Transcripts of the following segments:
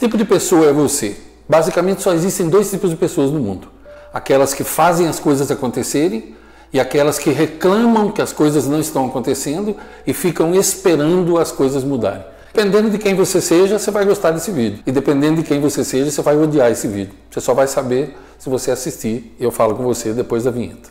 tipo de pessoa é você? Basicamente só existem dois tipos de pessoas no mundo. Aquelas que fazem as coisas acontecerem e aquelas que reclamam que as coisas não estão acontecendo e ficam esperando as coisas mudarem. Dependendo de quem você seja, você vai gostar desse vídeo. E dependendo de quem você seja, você vai odiar esse vídeo. Você só vai saber se você assistir. E eu falo com você depois da vinheta.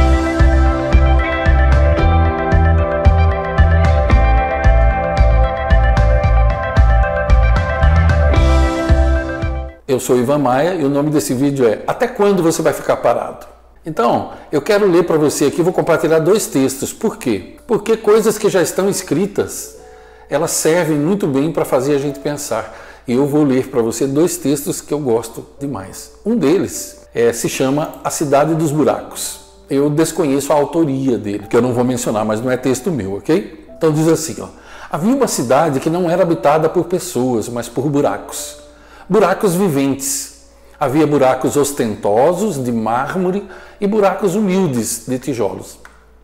Eu sou Ivan Maia e o nome desse vídeo é Até quando você vai ficar parado? Então, eu quero ler para você aqui, vou compartilhar dois textos. Por quê? Porque coisas que já estão escritas, elas servem muito bem para fazer a gente pensar. E eu vou ler para você dois textos que eu gosto demais. Um deles se chama A Cidade dos Buracos. Eu desconheço a autoria dele, que eu não vou mencionar, mas não é texto meu, ok? Então diz assim, ó. Havia uma cidade que não era habitada por pessoas, mas por buracos. Buracos viventes. Havia buracos ostentosos de mármore e buracos humildes de tijolos.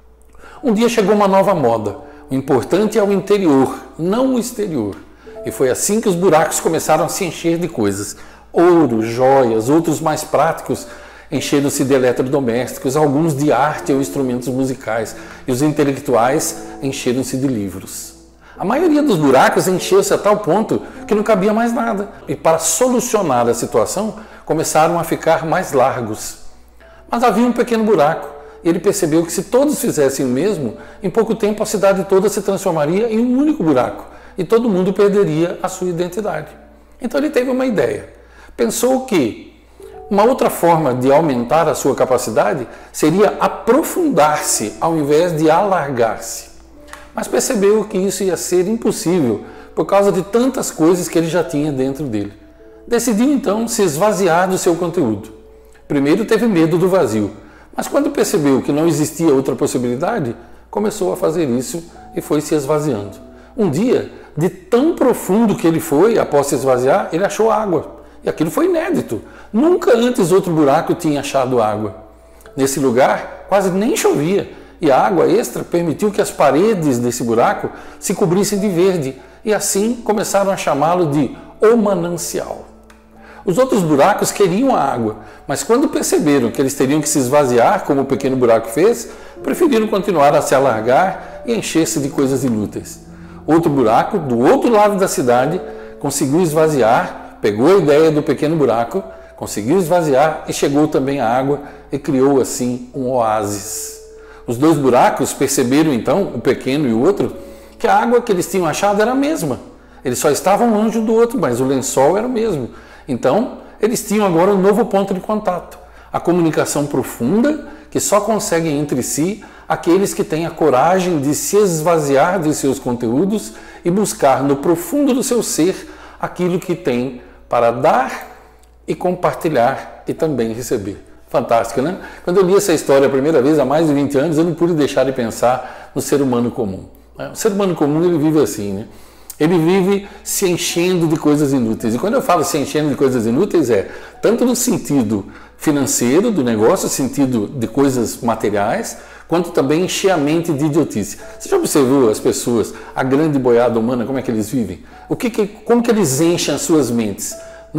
Um dia chegou uma nova moda. O importante é o interior, não o exterior. E foi assim que os buracos começaram a se encher de coisas. Ouro, joias, outros mais práticos encheram-se de eletrodomésticos, alguns de arte ou instrumentos musicais. E os intelectuais encheram-se de livros. A maioria dos buracos encheu-se a tal ponto que não cabia mais nada. E para solucionar a situação, começaram a ficar mais largos. Mas havia um pequeno buraco. E ele percebeu que se todos fizessem o mesmo, em pouco tempo a cidade toda se transformaria em um único buraco. E todo mundo perderia a sua identidade. Então ele teve uma ideia. Pensou que uma outra forma de aumentar a sua capacidade seria aprofundar-se ao invés de alargar-se. Mas percebeu que isso ia ser impossível por causa de tantas coisas que ele já tinha dentro dele. Decidiu então se esvaziar do seu conteúdo. Primeiro teve medo do vazio, mas quando percebeu que não existia outra possibilidade, começou a fazer isso e foi se esvaziando. Um dia, de tão profundo que ele foi, após se esvaziar, ele achou água. E aquilo foi inédito. Nunca antes outro buraco tinha achado água. Nesse lugar, quase nem chovia. E a água extra permitiu que as paredes desse buraco se cobrissem de verde. E assim começaram a chamá-lo de O Manancial. Os outros buracos queriam a água, mas quando perceberam que eles teriam que se esvaziar, como o pequeno buraco fez, preferiram continuar a se alargar e encher-se de coisas inúteis. Outro buraco, do outro lado da cidade, conseguiu esvaziar, pegou a ideia do pequeno buraco, conseguiu esvaziar e chegou também a água e criou assim um oásis. Os dois buracos perceberam então, o pequeno e o outro, que a água que eles tinham achado era a mesma. Eles só estavam longe do outro, mas o lençol era o mesmo. Então, eles tinham agora um novo ponto de contato. A comunicação profunda que só conseguem entre si aqueles que têm a coragem de se esvaziar de seus conteúdos e buscar no profundo do seu ser aquilo que tem para dar e compartilhar e também receber. Fantástico, né? Quando eu li essa história a primeira vez, há mais de 20 anos, eu não pude deixar de pensar no ser humano comum. O ser humano comum, ele vive assim, né? Ele vive se enchendo de coisas inúteis. E quando eu falo se enchendo de coisas inúteis, tanto no sentido financeiro do negócio, sentido de coisas materiais, quanto também encher a mente de idiotice. Você já observou as pessoas, a grande boiada humana, como é que eles vivem? Como que eles enchem as suas mentes?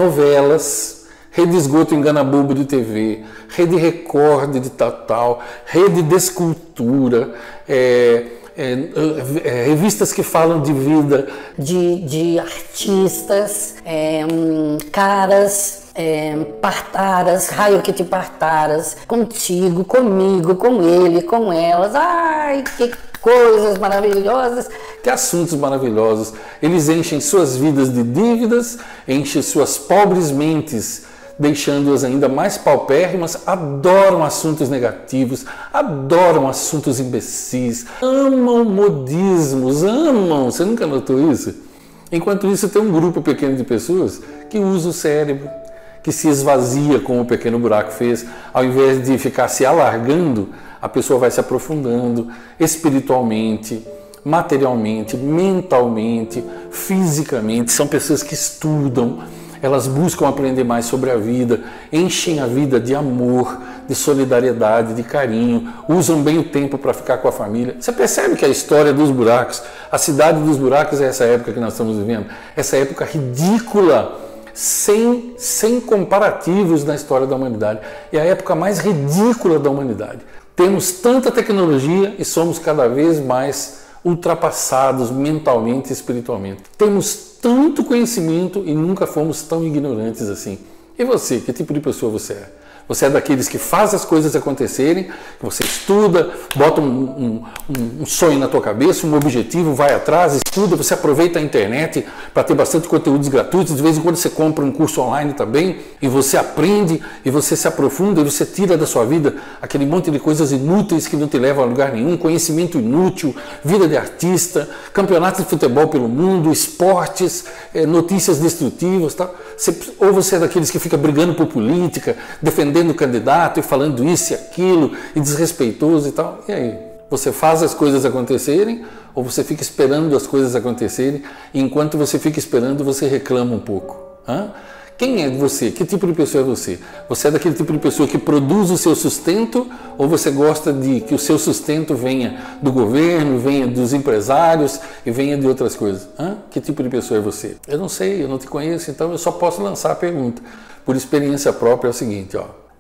Novelas, rede de esgoto engana-bobo de TV, rede Record de tal, rede Descultura, revistas que falam de vida, de artistas, caras, partaras, raio que te partaras, contigo, comigo, com ele, com elas. Ai, que coisas maravilhosas. Que assuntos maravilhosos. Eles enchem suas vidas de dívidas, enchem suas pobres mentes, deixando-as ainda mais paupérrimas, adoram assuntos negativos, adoram assuntos imbecis, amam modismos, amam. Você nunca notou isso? Enquanto isso, tem um grupo pequeno de pessoas que usa o cérebro, que se esvazia como o pequeno buraco fez. Ao invés de ficar se alargando, a pessoa vai se aprofundando espiritualmente, materialmente, mentalmente, fisicamente. São pessoas que estudam, elas buscam aprender mais sobre a vida, enchem a vida de amor, de solidariedade, de carinho, usam bem o tempo para ficar com a família. Você percebe que a história dos buracos, a cidade dos buracos é essa época que nós estamos vivendo, essa época ridícula, sem comparativos na história da humanidade. É a época mais ridícula da humanidade. Temos tanta tecnologia e somos cada vez mais ultrapassados mentalmente e espiritualmente. Temos tanto conhecimento e nunca fomos tão ignorantes assim. E você, que tipo de pessoa você é? Você é daqueles que faz as coisas acontecerem, que você estuda, bota um sonho na tua cabeça, um objetivo, vai atrás, estuda, você aproveita a internet para ter bastante conteúdos gratuitos, de vez em quando você compra um curso online também, e você aprende, e você se aprofunda, e você tira da sua vida aquele monte de coisas inúteis que não te levam a lugar nenhum, conhecimento inútil, vida de artista, campeonatos de futebol pelo mundo, esportes, notícias destrutivas, tá? Ou você é daqueles que fica brigando por política, defendendo o candidato e falando isso e aquilo, e desrespeitoso e tal. E aí? Você faz as coisas acontecerem ou você fica esperando as coisas acontecerem e enquanto você fica esperando você reclama um pouco? Quem é você? Que tipo de pessoa é você? Você é daquele tipo de pessoa que produz o seu sustento ou você gosta de que o seu sustento venha do governo, venha dos empresários e venha de outras coisas? Que tipo de pessoa é você? Eu não sei, eu não te conheço, então eu só posso lançar a pergunta. Por experiência própria é o seguinte,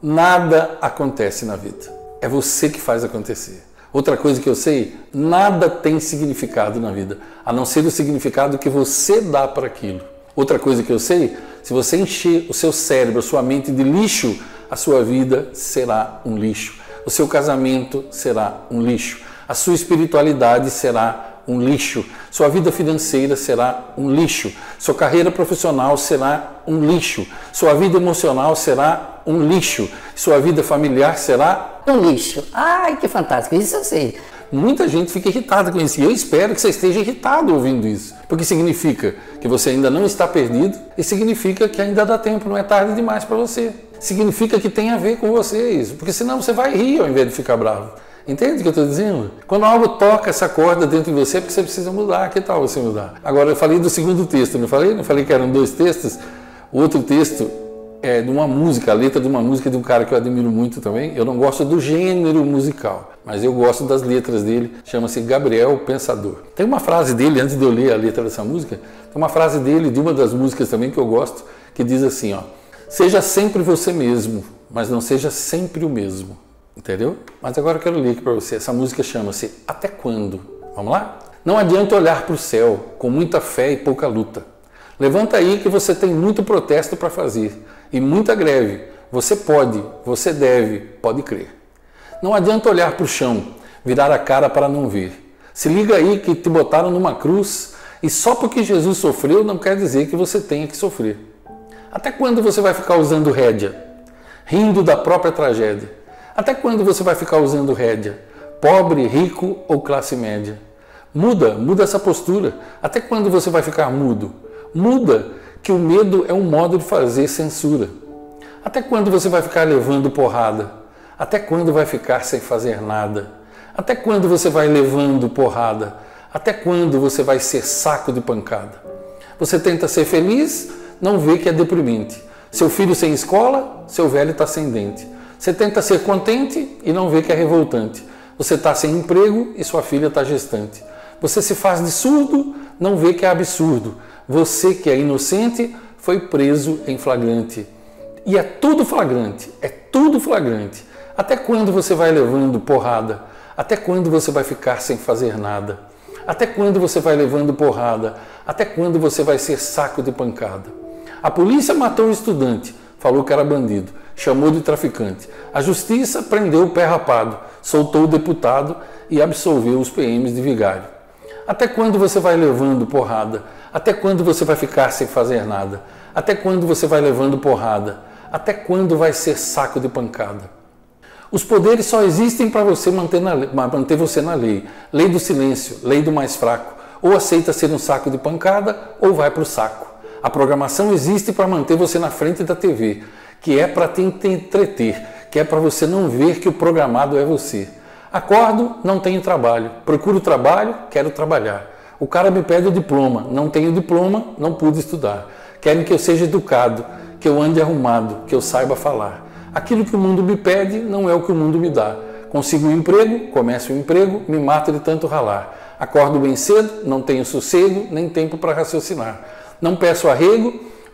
nada acontece na vida. É você que faz acontecer. Outra coisa que eu sei, nada tem significado na vida, a não ser o significado que você dá para aquilo. Outra coisa que eu sei, se você encher o seu cérebro, a sua mente de lixo, a sua vida será um lixo. O seu casamento será um lixo. A sua espiritualidade será um lixo. Sua vida financeira será um lixo. Sua carreira profissional será um lixo. Sua vida emocional será um lixo. Sua vida familiar será um lixo. Ai, que fantástico. Isso eu sei. Muita gente fica irritada com isso e eu espero que você esteja irritado ouvindo isso, porque significa que você ainda não está perdido e significa que ainda dá tempo, não é tarde demais para você. Significa que tem a ver com você isso, porque senão você vai rir ao invés de ficar bravo. Entende o que eu estou dizendo? Quando algo toca essa corda dentro de você é porque você precisa mudar. Que tal você mudar? Agora eu falei do segundo texto, não falei? Não falei que eram 2 textos? O outro texto é de uma música, a letra de uma música de um cara que eu admiro muito também. Eu não gosto do gênero musical, mas eu gosto das letras dele. Chama-se Gabriel Pensador. Tem uma frase dele, antes de eu ler a letra dessa música, tem uma frase dele de uma das músicas também que eu gosto, que diz assim, seja sempre você mesmo, mas não seja sempre o mesmo. Entendeu? Mas agora eu quero ler aqui para você. Essa música chama-se Até Quando? Vamos lá? Não adianta olhar para o céu com muita fé e pouca luta. Levanta aí que você tem muito protesto para fazer e muita greve. Você pode, você deve, pode crer. Não adianta olhar para o chão, virar a cara para não ver. Se liga aí que te botaram numa cruz e só porque Jesus sofreu não quer dizer que você tenha que sofrer. Até quando você vai ficar usando rédea? Rindo da própria tragédia. Até quando você vai ficar usando rédea? Pobre, rico ou classe média? Muda essa postura. Até quando você vai ficar mudo? Muda, que o medo é um modo de fazer censura. Até quando você vai ficar levando porrada? Até quando vai ficar sem fazer nada? Até quando você vai levando porrada? Até quando você vai ser saco de pancada? Você tenta ser feliz, não vê que é deprimente. Seu filho sem escola, seu velho está sem dente. Você tenta ser contente e não vê que é revoltante. Você está sem emprego e sua filha está gestante. Você se faz de surdo, não vê que é absurdo. Você que é inocente foi preso em flagrante. E é tudo flagrante, é tudo flagrante. Até quando você vai levando porrada? Até quando você vai ficar sem fazer nada? Até quando você vai levando porrada? Até quando você vai ser saco de pancada? A polícia matou um estudante, falou que era bandido. Chamou de traficante. A justiça prendeu o pé rapado, soltou o deputado e absolveu os PMs de vigário. Até quando você vai levando porrada? Até quando você vai ficar sem fazer nada? Até quando você vai levando porrada? Até quando vai ser saco de pancada? Os poderes só existem para você manter você na lei. Lei do silêncio, lei do mais fraco. Ou aceita ser um saco de pancada ou vai para o saco. A programação existe para manter você na frente da TV. Que é para te entreter, que é para você não ver que o programado é você. Acordo, não tenho trabalho. Procuro trabalho, quero trabalhar. O cara me pede o diploma, não tenho diploma, não pude estudar. Querem que eu seja educado, que eu ande arrumado, que eu saiba falar. Aquilo que o mundo me pede não é o que o mundo me dá. Consigo um emprego, começo um emprego, me mato de tanto ralar. Acordo bem cedo, não tenho sossego, nem tempo para raciocinar. Não peço arrego,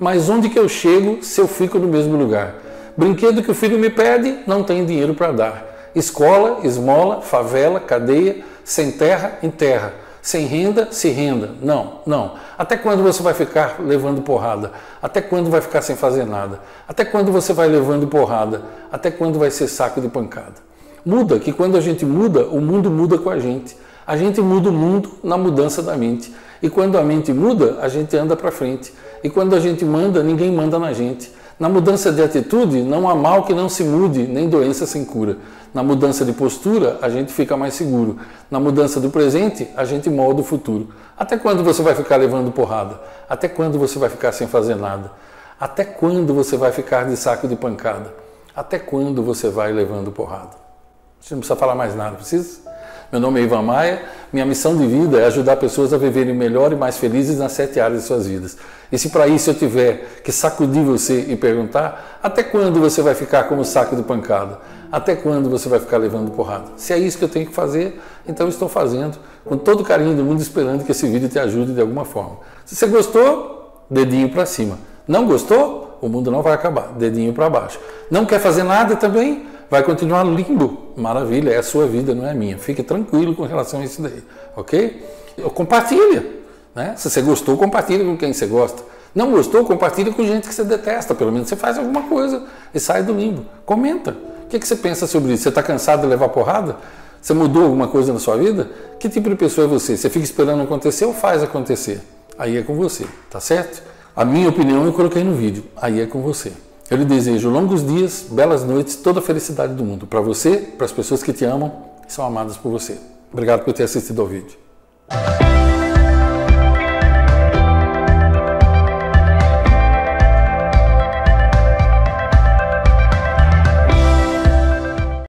Mas onde que eu chego se eu fico no mesmo lugar? Brinquedo que o filho me pede, não tem dinheiro para dar. Escola, esmola, favela, cadeia, sem terra, em terra. Sem renda, se renda. Não, não. Até quando você vai ficar levando porrada? Até quando vai ficar sem fazer nada? Até quando você vai levando porrada? Até quando vai ser saco de pancada? Muda, que quando a gente muda, o mundo muda com a gente. A gente muda o mundo na mudança da mente. E quando a mente muda, a gente anda para frente. E quando a gente manda, ninguém manda na gente. Na mudança de atitude, não há mal que não se mude, nem doença sem cura. Na mudança de postura, a gente fica mais seguro. Na mudança do presente, a gente molda o futuro. Até quando você vai ficar levando porrada? Até quando você vai ficar sem fazer nada? Até quando você vai ficar de saco de pancada? Até quando você vai levando porrada? Você não precisa falar mais nada, precisa? Meu nome é Ivan Maia, minha missão de vida é ajudar pessoas a viverem melhor e mais felizes nas 7 áreas de suas vidas. E se para isso eu tiver que sacudir você e perguntar, até quando você vai ficar como saco de pancada? Até quando você vai ficar levando porrada? Se é isso que eu tenho que fazer, então eu estou fazendo, com todo o carinho do mundo, esperando que esse vídeo te ajude de alguma forma. Se você gostou, dedinho para cima. Não gostou? O mundo não vai acabar, dedinho para baixo. Não quer fazer nada também? Vai continuar limbo. Maravilha, é a sua vida, não é a minha. Fique tranquilo com relação a isso daí, ok? Compartilha, né? Se você gostou, compartilha com quem você gosta. Não gostou, compartilha com gente que você detesta. Pelo menos você faz alguma coisa e sai do limbo. Comenta. O que você pensa sobre isso? Você está cansado de levar porrada? Você mudou alguma coisa na sua vida? Que tipo de pessoa é você? Você fica esperando acontecer ou faz acontecer? Aí é com você, tá certo? A minha opinião eu coloquei no vídeo. Aí é com você. Eu lhe desejo longos dias, belas noites, toda a felicidade do mundo. Para você, para as pessoas que te amam e são amadas por você. Obrigado por ter assistido ao vídeo.